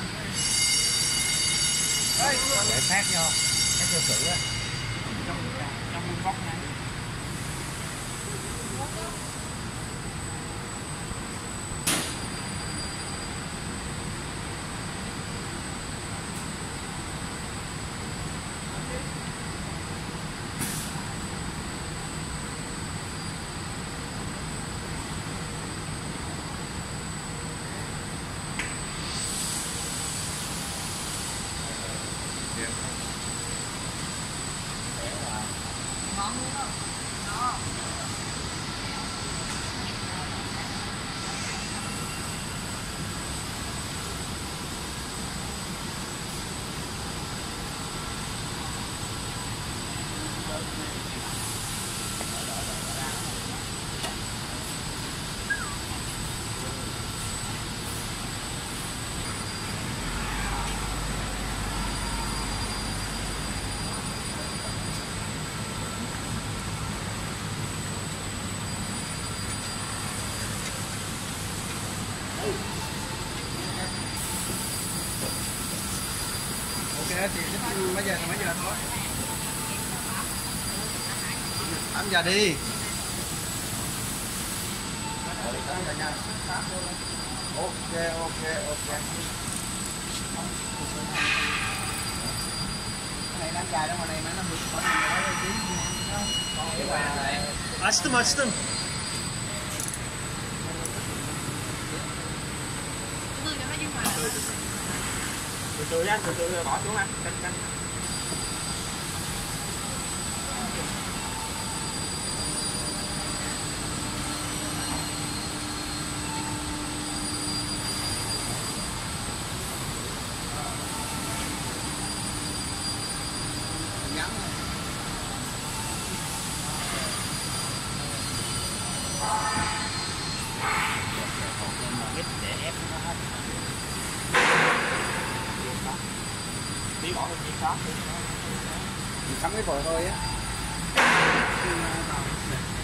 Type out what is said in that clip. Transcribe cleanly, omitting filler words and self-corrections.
để sát vô cái cơ sự á trong trong góc này. Ngon luôn đó. Đó. Ok thì mấy giờ thôi. 8 giờ đi. 8 giờ nha. Ok. Cái này đang dài đâu mà này nó bị khỏi gì đó. Açtım. Từ từ anh, từ từ bỏ xuống anh, canh. Ngắn. Để ép nó hết. Tí bỏ cái gì đó. Mình cắm cái vòi thôi á.